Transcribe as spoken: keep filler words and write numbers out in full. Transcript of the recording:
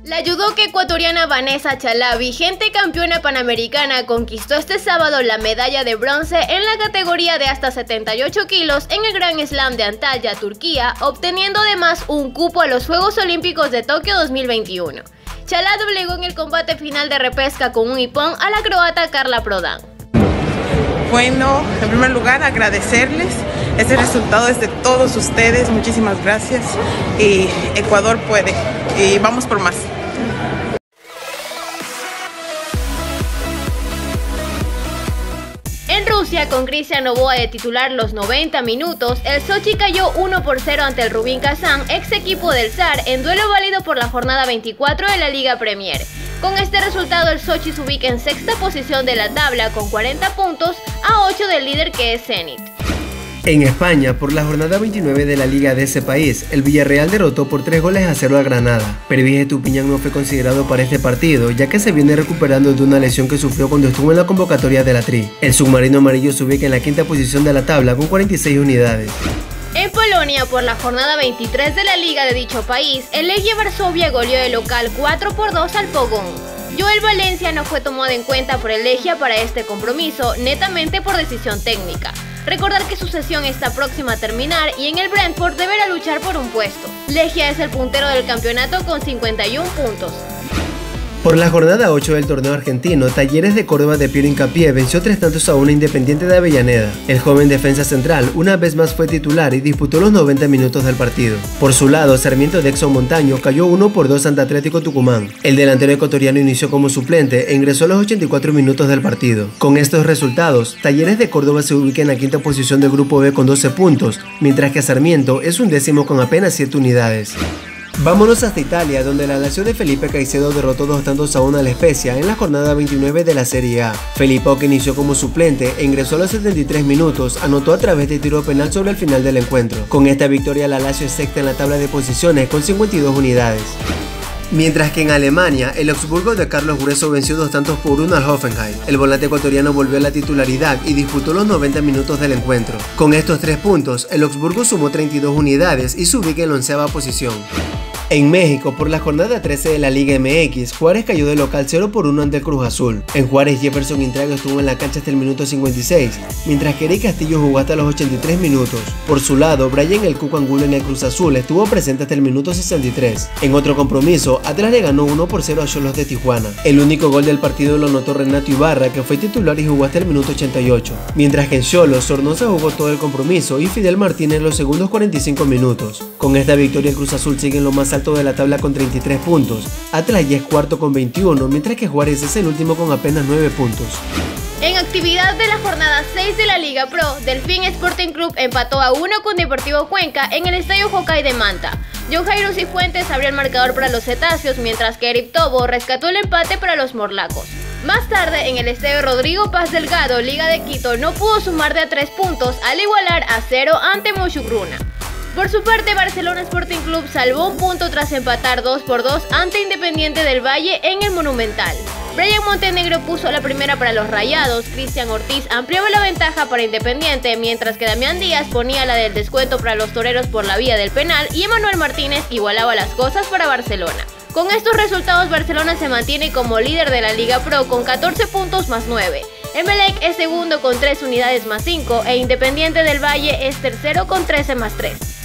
La judoka ecuatoriana Vanessa Chalá, vigente campeona panamericana, conquistó este sábado la medalla de bronce en la categoría de hasta setenta y ocho kilos en el Gran Slam de Antalya, Turquía, obteniendo además un cupo a los Juegos Olímpicos de Tokio dos mil veintiuno. Chalá doblegó en el combate final de repesca con un hipón a la croata Carla Prodan. Bueno, en primer lugar agradecerles, este resultado es de todos ustedes, muchísimas gracias y Ecuador puede y vamos por más. En Rusia, con Cristian Novoa de titular los noventa minutos, el Sochi cayó uno por cero ante el Rubin Kazán, ex equipo del Zar, en duelo válido por la jornada veinticuatro de la Liga Premier. Con este resultado, el Sochi se ubica en sexta posición de la tabla con cuarenta puntos a ocho del líder, que es Zenit. En España, por la jornada veintinueve de la liga de ese país, el Villarreal derrotó por tres goles a cero a Granada. Pervis Estupiñán no fue considerado para este partido, ya que se viene recuperando de una lesión que sufrió cuando estuvo en la convocatoria de la Tri. El submarino amarillo se ubica en la quinta posición de la tabla con cuarenta y seis unidades. En Polonia, por la jornada veintitrés de la liga de dicho país, el Legia Varsovia goleó de local cuatro por dos al Pogoń. Joel Valencia no fue tomado en cuenta por el Legia para este compromiso, netamente por decisión técnica. Recordar que su sesión está próxima a terminar y en el Brentford deberá luchar por un puesto. Legia es el puntero del campeonato con cincuenta y uno puntos. Por la jornada ocho del torneo argentino, Talleres de Córdoba de Piero Hincapié venció tres tantos a uno Independiente de Avellaneda. El joven defensa central una vez más fue titular y disputó los noventa minutos del partido. Por su lado, Sarmiento de Exxon Montaño cayó uno por dos ante Atlético Tucumán. El delantero ecuatoriano inició como suplente e ingresó a los ochenta y cuatro minutos del partido. Con estos resultados, Talleres de Córdoba se ubica en la quinta posición del grupo B con doce puntos, mientras que Sarmiento es un décimo con apenas siete unidades. Vámonos hasta Italia, donde la Lazio de Felipe Caicedo derrotó dos tantos a uno a la Spezia en la jornada veintinueve de la Serie A. Felipao, que inició como suplente e ingresó a los setenta y tres minutos, anotó a través de tiro penal sobre el final del encuentro. Con esta victoria, la Lazio es sexta en la tabla de posiciones con cincuenta y dos unidades. Mientras que en Alemania, el Augsburgo de Carlos Grueso venció dos tantos por uno al Hoffenheim. El volante ecuatoriano volvió a la titularidad y disputó los noventa minutos del encuentro. Con estos tres puntos, el Augsburgo sumó treinta y dos unidades y se ubica en la onceava posición. En México, por la jornada trece de la Liga M X, Juárez cayó de local cero por uno ante el Cruz Azul. En Juárez, Jefferson Intriago estuvo en la cancha hasta el minuto cincuenta y seis, mientras que Eric Castillo jugó hasta los ochenta y tres minutos. Por su lado, Brian El Cuco Angulo en el Cruz Azul estuvo presente hasta el minuto sesenta y tres. En otro compromiso, Atlas le ganó uno por cero a Xolos de Tijuana. El único gol del partido lo anotó Renato Ibarra, que fue titular y jugó hasta el minuto ochenta y ocho. Mientras que en Xolos, Sornosa jugó todo el compromiso y Fidel Martínez en los segundos cuarenta y cinco minutos. Con esta victoria, el Cruz Azul sigue en lo más alto de la tabla con treinta y tres puntos. Atlas ya es cuarto con veintiuno, mientras que Juárez es el último con apenas nueve puntos. En actividad de la jornada seis de la Liga Pro, Delfín Sporting Club empató a uno con Deportivo Cuenca en el Estadio Jocay de Manta. John Jairo Cifuentes abrió el marcador para los cetáceos, mientras que Eric Tobo rescató el empate para los morlacos. Más tarde, en el Estadio Rodrigo Paz Delgado, Liga de Quito no pudo sumar de a tres puntos al igualar a cero ante Mochugruna. Por su parte, Barcelona Sporting Club salvó un punto tras empatar dos por dos ante Independiente del Valle en el Monumental. Brian Montenegro puso la primera para los Rayados, Cristian Ortiz ampliaba la ventaja para Independiente, mientras que Damián Díaz ponía la del descuento para los toreros por la vía del penal y Emanuel Martínez igualaba las cosas para Barcelona. Con estos resultados, Barcelona se mantiene como líder de la Liga Pro con catorce puntos más nueve. Emelec es segundo con tres unidades más cinco e Independiente del Valle es tercero con trece más tres.